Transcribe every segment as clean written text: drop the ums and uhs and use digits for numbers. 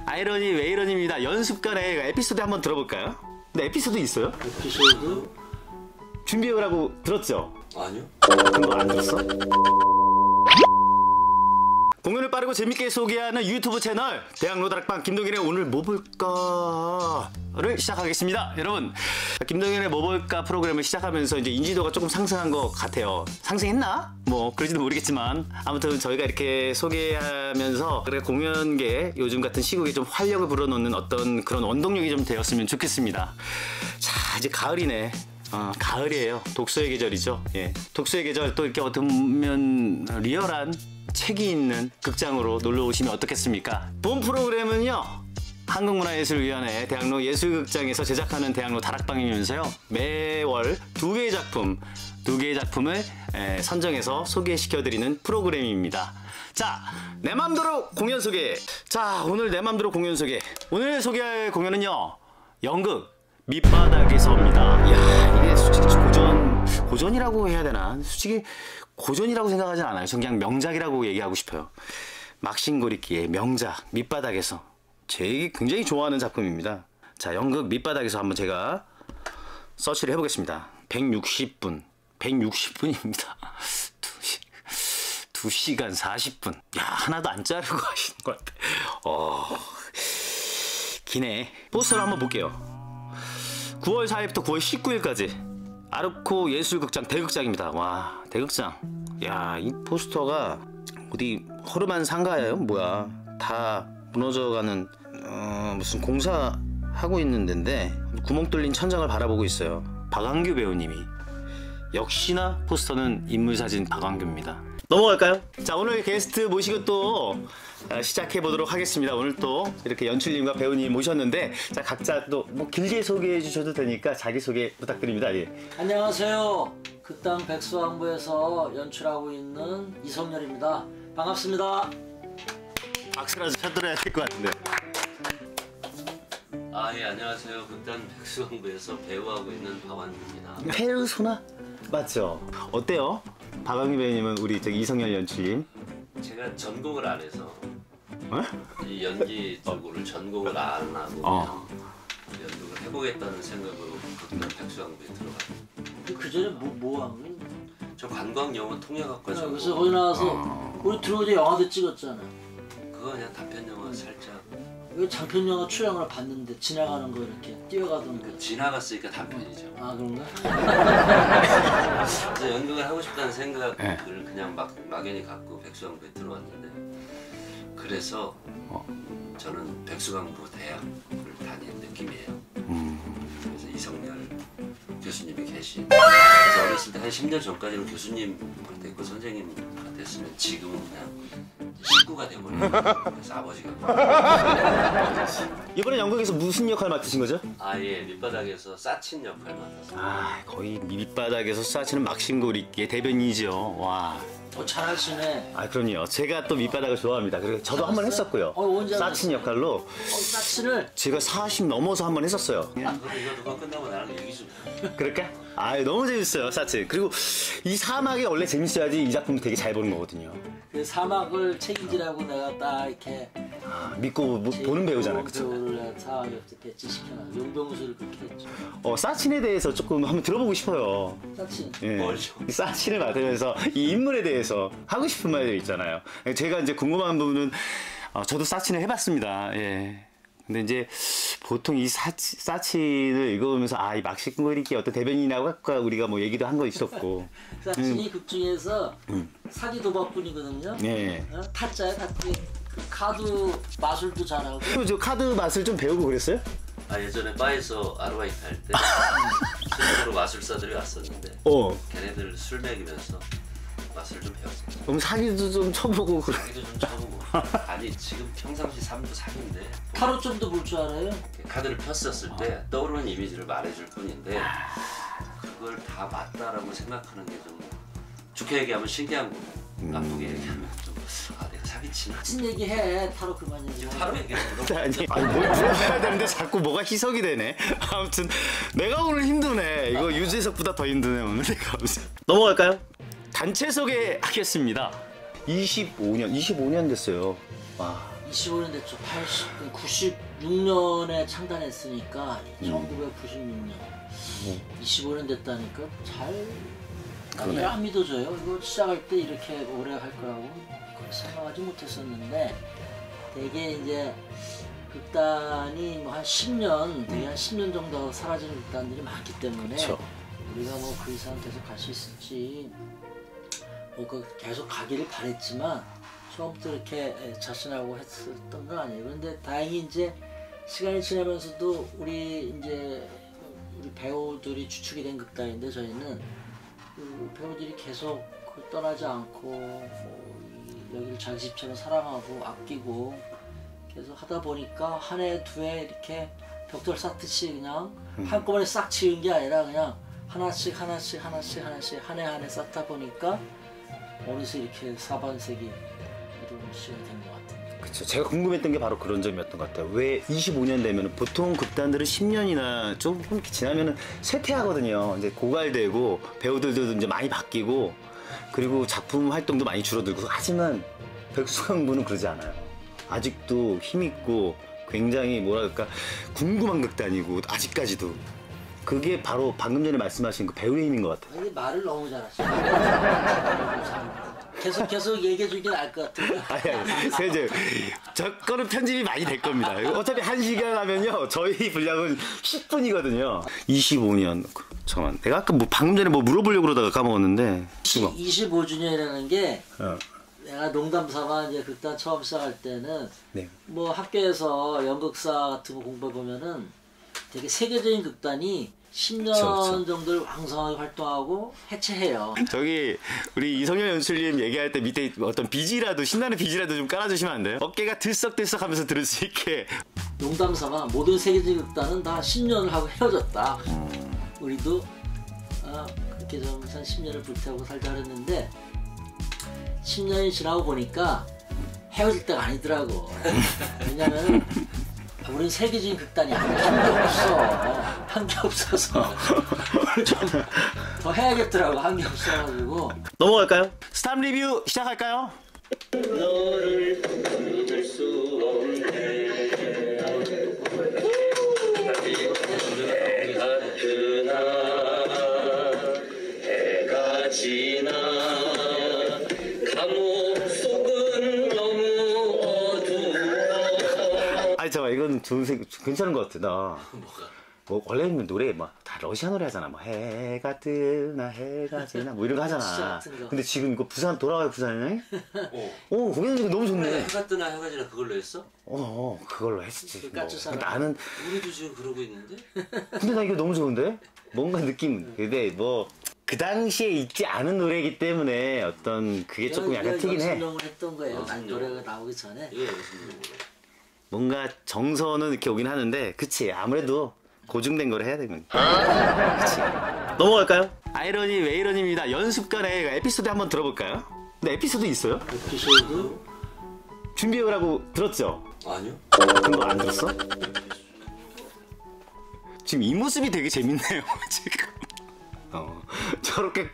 아이러니 왜 이러니입니다. 연습간에 에피소드 한번 들어볼까요? 근데 에피소드 있어요? 에피소드? 준비해오라고 들었죠? 아니요. 그거 안 들었어? 공연을 빠르고 재밌게 소개하는 유튜브 채널 대학로 다락방 김동현의 오늘 뭐 볼까를 시작하겠습니다. 여러분, 김동현의 뭐 볼까 프로그램을 시작하면서 이제 인지도가 조금 상승한 것 같아요. 상승했나? 뭐 그러지도 모르겠지만 아무튼 저희가 이렇게 소개하면서 그래 공연계 요즘 같은 시국에 좀 활력을 불어넣는 어떤 그런 원동력이 좀 되었으면 좋겠습니다. 자, 이제 가을이네. 가을이에요. 독서의 계절이죠. 예. 독서의 계절 또 이렇게 어떻게 보면 리얼한 책이 있는 극장으로 놀러 오시면 어떻겠습니까? 본 프로그램은요, 한국문화예술위원회 대학로 예술극장에서 제작하는 대학로 다락방이면서요, 매월 두 개의 작품을 선정해서 소개시켜드리는 프로그램입니다. 자, 내 맘대로 공연 소개. 자, 오늘 내 맘대로 공연 소개. 오늘 소개할 공연은요, 연극 밑바닥에서입니다. 이야, 이게 솔직히 고전이라고 해야 되나? 솔직히 고전이라고 생각하진 않아요. 전 그냥 명작이라고 얘기하고 싶어요. 막신고리끼의 명작 밑바닥에서. 제가 굉장히 좋아하는 작품입니다. 자, 연극 밑바닥에서 한번 제가 서치를 해보겠습니다. 160분입니다. 2시간 40분. 야, 하나도 안 자르고 하시는 것 같아. 기네. 포스터를 한번 볼게요. 9월 4일부터 9월 19일까지 아르코 예술극장 대극장입니다. 와, 대극장. 야, 이 포스터가 어디 허름한 상가예요? 뭐야? 다 무너져가는 무슨 공사하고 있는 데인데 구멍 뚫린 천장을 바라보고 있어요. 박완규 배우님이. 역시나 포스터는 인물사진 박완규입니다. 넘어갈까요? 자, 오늘 게스트 모시고 또 시작해 보도록 하겠습니다. 오늘 또 이렇게 연출님과 배우님 모셨는데, 자, 각자 또 뭐 길게 소개해 주셔도 되니까 자기소개 부탁드립니다. 예. 안녕하세요. 그 땅 백수왕부에서 연출하고 있는 이성열입니다. 반갑습니다. 박수라도 쳐드려야 될 것 같은데. 예, 안녕하세요. 극단 백수왕부에서 배우하고 있는 박완규입니다. 페르소나? 맞죠? 어때요? 박완규 배우님은 우리 저기 이성열 연출님. 제가 전공을 안 해서 어? 이 연기 쪽을 전공을 안 하고 그냥 연극을 해보겠다는 생각으로 극단 백수왕부에 들어갔어요. 그 전에 뭐 한 거예요? 저 관광 영어 통역학과 그래서 거기 전공. 나와서 우리 들어오자 영화도 찍었잖아. 그거 그냥 단편 영화 살짝. 이거 장편 영화 출연을 봤는데 지나가는 거 이렇게 뛰어가던 거. 지나갔으니까 단편이죠. 아, 그런가? 그래서 연극을 하고 싶다는 생각을 네. 그냥 막연히 갖고 백수왕부에 들어왔는데, 그래서 저는 백수강부 대학을 다니는 느낌이에요. 그래서 이성열 교수님이 계신. 그래서 어렸을 때 한 10년 전까지는 교수님 됐고 선생님 됐으면 지금은 그냥 식구가 돼버려요. 그래서 아버지가. 이번에 연극에서 무슨 역할 맡으신 거죠? 예, 밑바닥에서 싸친 역할 맡았어요. 거의 밑바닥에서 쏴치는 막신고리끼의 대변이죠. 와. 잘하시네. 그럼요. 제가 또 밑바닥을 좋아합니다. 그리고 저도 한번 했었고요. 언제 싸친 역할로 싸치를 제가 40 넘어서 한번 했었어요. 그럼 이거 누가 끝나고 나랑 얘기 좀 해. 그럴까? 너무 재밌어요, 싸치. 그리고 이 사막이 원래 재밌어야지 이 작품 되게 잘 보는 거거든요. 그 사막을 책임지라고 내가 딱 이렇게 믿고 보는 배우잖아요, 그쵸? 배우를 사막에 배치시켜놔. 용병수를 그렇게 했죠. 싸친에 대해서 조금 한번 들어보고 싶어요. 싸치. 예. 뭘요? 이 싸친을 맡으면서 이 인물에 대해서 하고 싶은 말들 있잖아요. 제가 이제 궁금한 부분은 저도 싸친을 해봤습니다. 예. 근데 이제 보통 이 싸친을 읽어보면서 이 막신고리끼 어떤 대변인이라고 할까 우리가 뭐 얘기도 한 거 있었고. 싸친이 극 중에서 사기 도박꾼이거든요. 예. 타짜야, 타짜. 그 카드 마술도 잘하고. 그리고 저 카드 맛을 좀 배우고 그랬어요? 예전에 바에서 아르바이트 할 때 실제로 마술사들이 왔었는데 걔네들 술 먹이면서 맛을 좀 배웠어요. 그럼 사기도 좀 쳐보고 사기도 좀 쳐보고. 지금 평상시 삶도 사기인데 타로 좀도 볼 줄 알아요? 카드를 폈었을 때 떠오르는 이미지를 말해줄 뿐인데 그걸 다 맞다라고 생각하는 게 좀 좋게 얘기하면 신기한 거고 나쁘게 얘기하면 좀 내가 사기치나? 친 얘기해. 타로 그만 얘기해. 타로 얘기하는 아니 뭘 물어봐야 되는데 자꾸 뭐가 희석이 되네. 아무튼 내가 오늘 힘드네. 이거 유재석보다 더 힘드네 오늘 내가. 넘어갈까요? 단체 소개하겠습니다. 25년 됐어요. 와, 25년 됐죠. 96년에 창단했으니까 1996년 25년 됐다니까 잘 안 믿어져요. 이거 시작할 때 이렇게 오래 할 거라고 생각하지 못했었는데 되게 이제 극단이 뭐 한 10년 되게 한 10년 정도 사라지는 극단들이 많기 때문에 그쵸. 우리가 뭐 그 이상 계속 갈 수 있을지 뭐 계속 가기를 바랬지만 처음부터 이렇게 자신하고 했었던 건 아니에요. 그런데 다행히 이제 시간이 지나면서도 우리 배우들이 주축이 된 극단인데 저희는 그 배우들이 계속 떠나지 않고 뭐 여기를 자기 집처럼 사랑하고 아끼고 계속 하다 보니까 한 해 두 해 이렇게 벽돌 쌓듯이 그냥 한꺼번에 싹 치운 게 아니라 그냥 하나씩 한 해 쌓다 보니까 어느새 이렇게 사반세기 이런 시간이 된 것 같아요. 그쵸. 제가 궁금했던 게 바로 그런 점이었던 것 같아요. 왜 25년 되면 보통 극단들은 10년이나 조금 이렇게 지나면은 쇠퇴하거든요. 이제 고갈되고 배우들도 이제 많이 바뀌고 그리고 작품 활동도 많이 줄어들고 하지만 백수강부는 그러지 않아요. 아직도 힘있고 굉장히 뭐랄까 궁금한 극단이고 아직까지도 그게 바로 방금 전에 말씀하신 그 배우의 힘인 것 같아요. 아니, 말을 너무 잘하시네. 계속 얘기해 주긴 알 것 같아요. 아니, 이제 저 거는 편집이 많이 될 겁니다. 어차피 1시간 하면요 저희 분량은 10분이거든요. 25년 잠깐만 내가 아까 뭐 방금 전에 뭐 물어보려고 그러다가 까먹었는데 25주년이라는 게 내가 농담삼아 이제 극단 처음 시작할 때는 네. 뭐 학교에서 연극사 같은 거 공부해 보면은 되게 세계적인 극단이 10년 그쵸. 정도를 왕성하게 활동하고 해체해요. 저기 우리 이성열 연출님 얘기할 때 밑에 어떤 BG라도 신나는 BG라도 좀 깔아주시면 안 돼요? 어깨가 들썩들썩 하면서 들을 수 있게. 농담삼아 모든 세계적인 극단은 다 10년을 하고 헤어졌다. 우리도 그렇게 좀 한 10년을 불태우고 살자 그랬는데 10년이 지나고 보니까 헤어질 때가 아니더라고. 왜냐면 우리는 세계적인 극단이 한 게 없어서 좀 더 해야겠더라고. 한 게 없어가지고. 넘어갈까요? 스탑 리뷰 시작할까요? 너를 끊을 수 없네 그나 해가 지나 감옥 속은 너무 어두워. 아니 잠깐 이건 괜찮은 것 같아 나. 뭐가? 뭐 원래는 노래 막 다 러시아 노래 하잖아. 뭐 해가 뜨나 해가 지나 뭐 이런 거 하잖아. 근데 지금 이거 부산 돌아가요 부산에? 오 거기는 이거 너무 좋네. 해가 뜨나 해가 지나 그걸로 했어? 그걸로 했었지. 까치사람. 뭐. 나는 우리도 지금 그러고 있는데? 근데 나 이거 너무 좋은데? 뭔가 느낌. 근데 뭐 그 당시에 있지 않은 노래이기 때문에 어떤 그게 조금 약간 튀긴 해. 연습용을 했던 거예요. 노래가 나오기 전에. 이게 무슨 노래? 뭔가 정서는 이렇게 오긴 하는데 그치 아무래도 고증된 걸 해야 되는 그치 넘어갈까요? 아이러니 웨이런입니다. 연습간에 에피소드 한번 들어볼까요? 근데 에피소드 있어요? 에피소드 준비해오라고 들었죠? 아니요. 같은 거 안 들었어? 지금 이 모습이 되게 재밌네요 지금 저렇게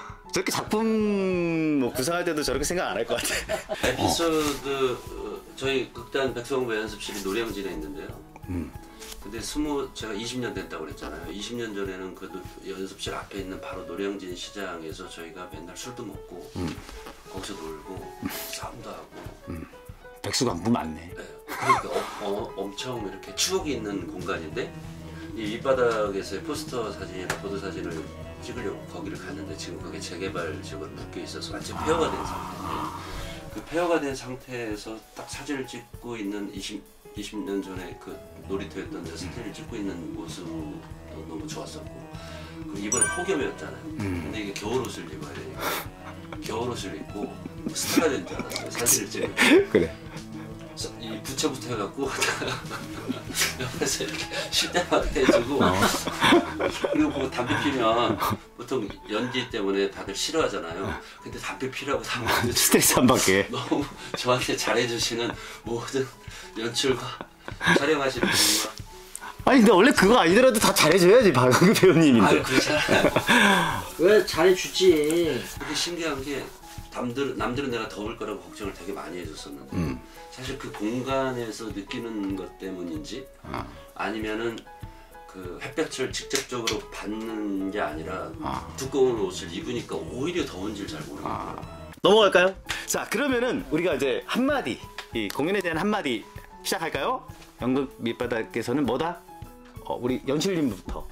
작품 뭐 구상할 때도 저렇게 생각 안 할 것 같아. 에피소드 저희 극단 백성부 연습실이 노량진에 있는데요. 근데 제가 20년 됐다고 그랬잖아요. 20년 전에는 그 연습실 앞에 있는 바로 노량진 시장에서 저희가 맨날 술도 먹고 거기서 놀고 싸움도 하고. 백수광부 맞네. 네, 그러니까 엄청 이렇게 추억이 있는 공간인데 이 밑바닥에서의 포스터 사진이나 보도 사진을 찍으려고 거기를 갔는데 지금 그게 재개발 지역으로 묶여 있어서 완전 폐허가 된 상태인데 그 폐허가 된 상태에서 딱 사진을 찍고 있는 20년 전에 그 놀이터였던 데 사진을 찍고 있는 모습도 너무 좋았었고 그리고 이번에 폭염이었잖아요. 근데 이게 겨울옷을 입어야 되니까 겨울옷을 입고 스타가 된 줄 알았어요. 사진을 찍을 때. 그래. 이 부채부터 해갖고 옆에서 이렇게 쉴 때마다 해주고 그리고 뭐 담배 피면 보통 연기 때문에 다들 싫어하잖아요. 근데 담배 피라고 담배 스트레스 안 받게. 너무 저한테 잘해주시는 모든 연출과 촬영하시는 분과 아니 근데 원래 그거 아니더라도 다 잘해줘야지 박은규 배우님인데. 아유 그렇잖아요. 왜 잘해주지. 근데 신기한 게 남들은 내가 더울 거라고 걱정을 되게 많이 해줬었는데 사실 그 공간에서 느끼는 것 때문인지 아니면은 그 햇볕을 직접적으로 받는 게 아니라 두꺼운 옷을 입으니까 오히려 더운지를 잘 모르겠어요. 넘어갈까요? 자, 그러면은 우리가 이제 한마디, 이 공연에 대한 한마디 시작할까요? 연극 밑바닥에서는 뭐다? 우리 연출님부터.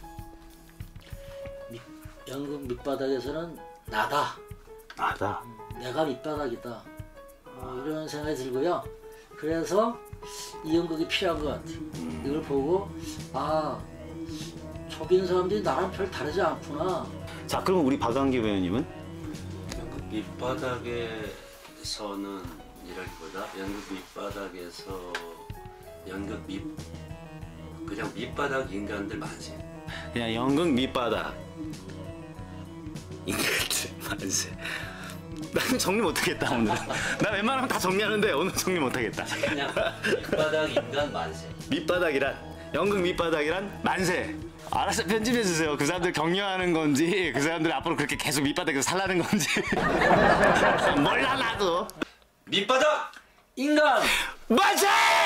연극 밑바닥에서는 나다. 나다. 내가 밑바닥이다. 이런 생각이 들고요. 그래서 이 연극이 필요한 것 같아요. 이걸 보고 저기 있는 사람들이 나랑 별 다르지 않구나. 자, 그럼 우리 박완기 배우님은? 연극 밑바닥에서는 이라기보다 연극 밑바닥에서 그냥 밑바닥 인간들 만세. 그냥 연극 밑바닥 인간들 만세. 나는 정리 못하겠다 오늘. 나 웬만하면 다 정리하는데 오늘 정리 못하겠다. 그냥 밑바닥 인간 만세. 밑바닥이란, 연극 밑바닥이란 만세. 알아서 편집해 주세요. 그 사람들 격려하는 건지, 그 사람들 앞으로 그렇게 계속 밑바닥에서 살라는 건지. 몰라 나도. 밑바닥 인간 만세!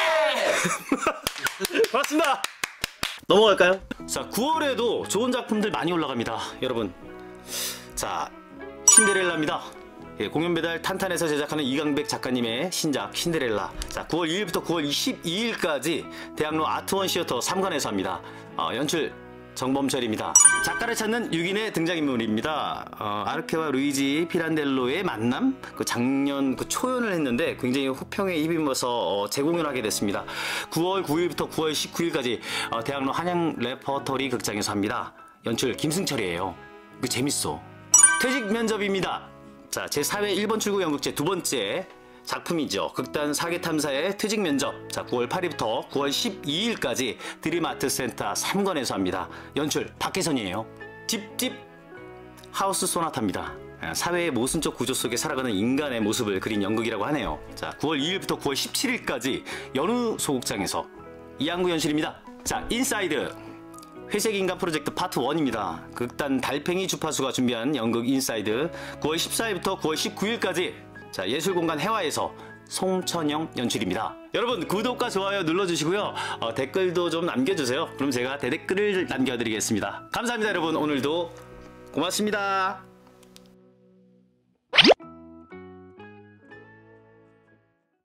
고맙습니다. 넘어갈까요? 자, 9월에도 좋은 작품들 많이 올라갑니다, 여러분. 자, 신데렐라입니다. 예, 공연 배달 탄탄해서 제작하는 이강백 작가님의 신작 신데렐라. 자, 9월 2일부터 9월 22일까지 대학로 아트원 시어터 3관에서 합니다. 연출 정범철입니다. 작가를 찾는 6인의 등장인물입니다. 아르케와 루이지 피란델로의 만남, 작년 초연을 했는데 굉장히 호평에 힘입어서 재공연하게 됐습니다. 9월 9일부터 9월 19일까지 대학로 한양 레퍼터리 극장에서 합니다. 연출 김승철이에요. 재밌어. 퇴직 면접입니다. 자, 제4회 1번 출구 연극제 두 번째 작품이죠. 극단 사계탐사의 퇴직 면접. 자, 9월 8일부터 9월 12일까지 드림아트센터 3관에서 합니다. 연출 박혜선이에요. 집집 하우스 소나타입니다. 사회의 모순적 구조 속에 살아가는 인간의 모습을 그린 연극이라고 하네요. 자, 9월 2일부터 9월 17일까지 연우 소극장에서 이양구 연출입니다. 자, 인사이드 회색인간 프로젝트 파트 1입니다. 극단 달팽이 주파수가 준비한 연극 인사이드 9월 14일부터 9월 19일까지 자, 예술공간 해화에서 송천영 연출입니다. 여러분 구독과 좋아요 눌러주시고요. 댓글도 좀 남겨주세요. 그럼 제가 대댓글을 남겨드리겠습니다. 감사합니다 여러분. 오늘도 고맙습니다.